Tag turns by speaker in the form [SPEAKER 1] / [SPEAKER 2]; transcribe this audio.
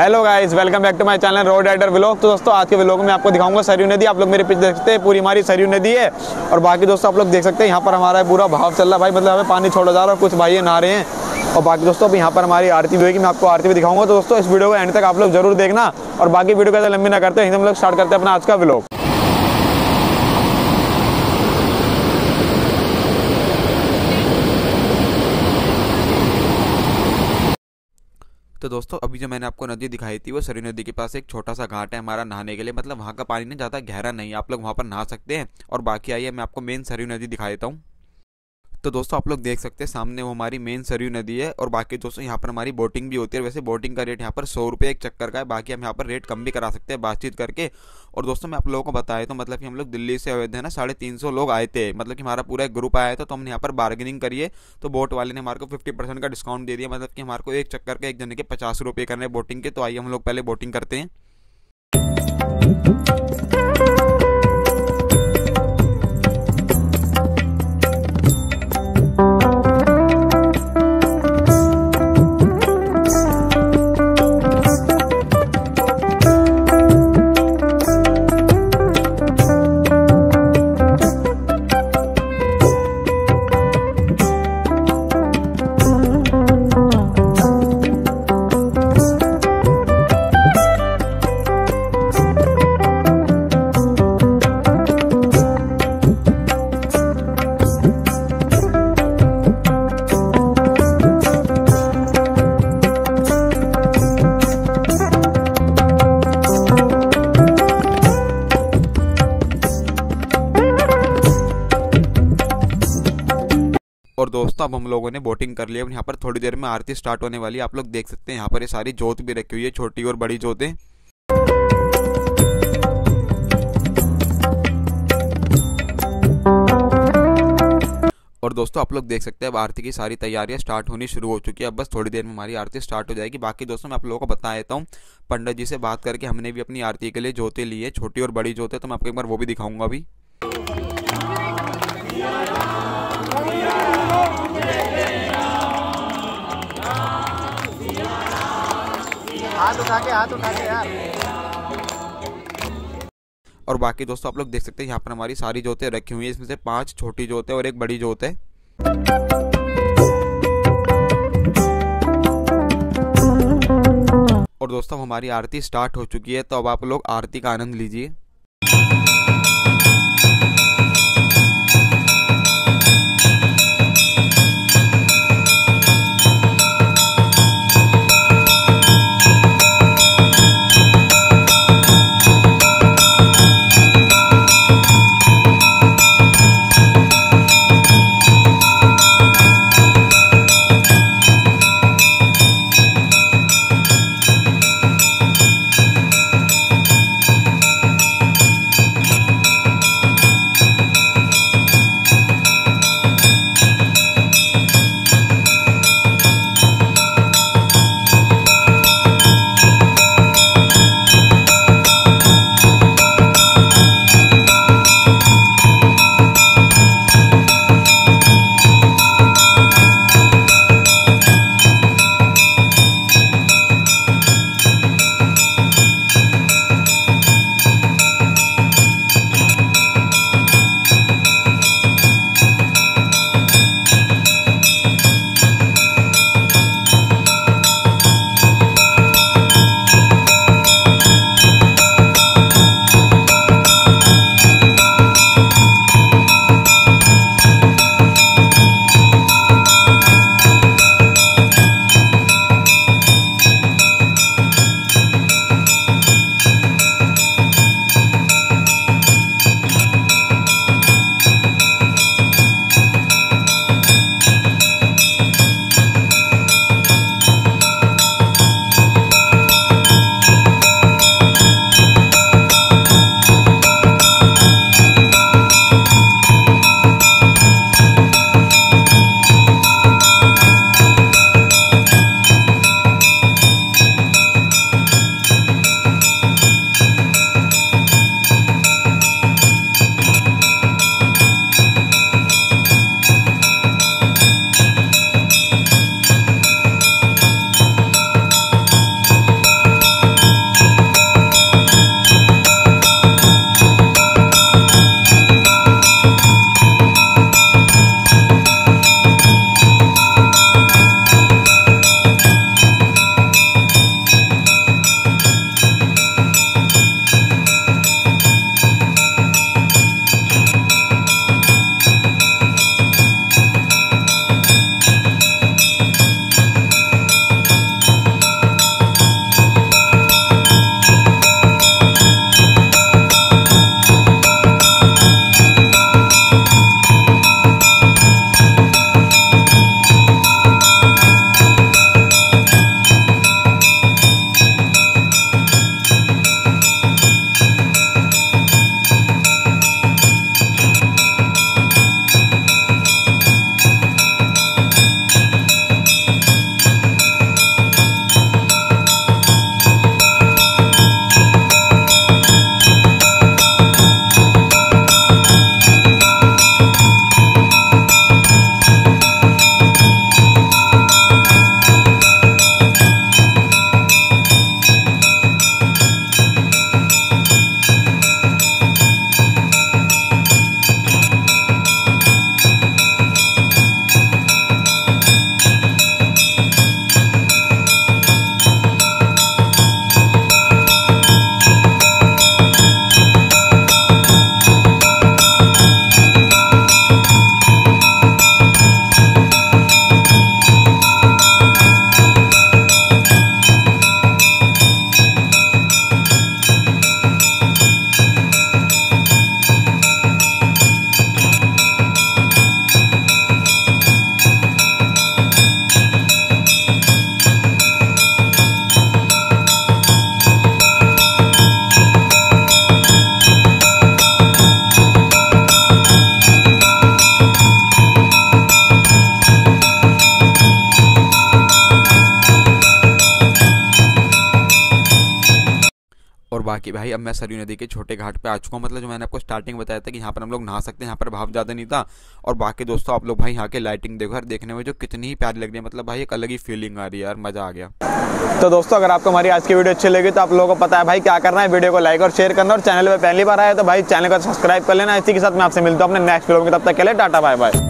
[SPEAKER 1] Hello guys, welcome back to my channel road rider vlog. तो दोस्तों आज के व्लॉग में आपको दिखाऊंगा सरयू नदी। आप लोग मेरे पीछे देख सकते हैं, पूरी हमारी सरयू नदी है। और बाकी दोस्तों आप लोग देख सकते हैं यहाँ पर हमारा पूरा भाव चल रहा है भाई, मतलब हमें पानी छोड़ा जा रहा है, कुछ भाई नहा रहे हैं। और बाकी दोस्तों अब यहाँ पर हमारी आरती भी होगी, मैं आपको आरती भी दिखाऊंगा। तो दोस्तों इस वीडियो को एंड तक आप लोग जरूर देखना। और बाकी वीडियो को लंबी ना करते हैं, हम लोग स्टार्ट करते हैं अपना आज का व्लॉग।
[SPEAKER 2] तो दोस्तों अभी जो मैंने आपको नदी दिखाई थी वो सरयू नदी के पास एक छोटा सा घाट है हमारा नहाने के लिए। मतलब वहाँ का पानी ना ज़्यादा गहरा नहीं है, आप लोग वहाँ पर नहा सकते हैं। और बाकी आइए मैं आपको मेन सरयू नदी दिखा देता हूँ। तो दोस्तों आप लोग देख सकते हैं सामने वो हमारी मेन सरयू नदी है। और बाकी दोस्तों यहाँ पर हमारी बोटिंग भी होती है। वैसे बोटिंग का रेट यहाँ पर 100 रुपये एक चक्कर का है। बाकी हम यहाँ पर रेट कम भी करा सकते हैं बातचीत करके। और दोस्तों मैं आप लोगों को बताया तो मतलब कि हम लोग दिल्ली से अयोध्या ना 350 लोग आए थे। मतलब कि हमारा पूरा एक ग्रुप आया था, तो हमने यहाँ पर बार्गेनिंग करिए तो बोट वाले ने हमारे को 50% का डिस्काउंट दे दिया। मतलब कि हमारे को एक चक्कर के एक जने के 50 रुपये करने बोटिंग के। तो आइए हम लोग पहले बोटिंग करते हैं। और दोस्तों अब हम लोगों ने बोटिंग कर लिया। यहाँ पर थोड़ी देर में आरती स्टार्ट होने वाली है। आप लोग देख सकते हैं यहाँ पर ये सारी जोत भी रखी हुई है, छोटी और बड़ी जोतें। और दोस्तों आप लोग देख सकते हैं अब आरती की सारी तैयारियां स्टार्ट होनी शुरू हो चुकी है। अब बस थोड़ी देर में हमारी आरती स्टार्ट हो जाएगी। बाकी दोस्तों मैं आप लोगों को बता देता हूँ, पंडित जी से बात करके हमने भी अपनी आरती के लिए जोतें ली है, छोटी और बड़ी जोतें। तो मैं आपको एक बार वो भी दिखाऊंगा अभी।
[SPEAKER 1] हाथ उठा के यार।
[SPEAKER 2] और बाकी दोस्तों आप लोग देख सकते हैं यहाँ पर हमारी सारी जोतें रखी हुई हैं। इसमें से 5 छोटी जोत है और एक बड़ी जोत है। और दोस्तों हमारी आरती स्टार्ट हो चुकी है, तो अब आप लोग आरती का आनंद लीजिए। बाकी भाई अब मैं सरयू नदी के छोटे घाट पे आ चुका हूँ। मतलब जो मैंने आपको स्टार्टिंग बताया था कि यहाँ पर हम लोग नहा सकते हैं, यहाँ पर भाव ज़्यादा नहीं था। और बाकी दोस्तों आप लोग भाई यहाँ के लाइटिंग देखो यार, देखने में जो कितनी ही प्यारी लग रही है, मतलब भाई एक अलग ही फीलिंग आ रही है यार, मज़ा आ गया।
[SPEAKER 1] तो दोस्तों अगर आपको हमारी आज की वीडियो अच्छी लगी तो आप लोगों को पता है भाई क्या करना है, वीडियो को लाइक और शेयर करना, और चैनल पे पहली बार आया तो भाई चैनल को सब्सक्राइब कर लेना। इसी के साथ मैं आपसे मिलता हूँ अपने नेक्स्ट वीडियो में, तब तक के लिए टाटा बाय बाय।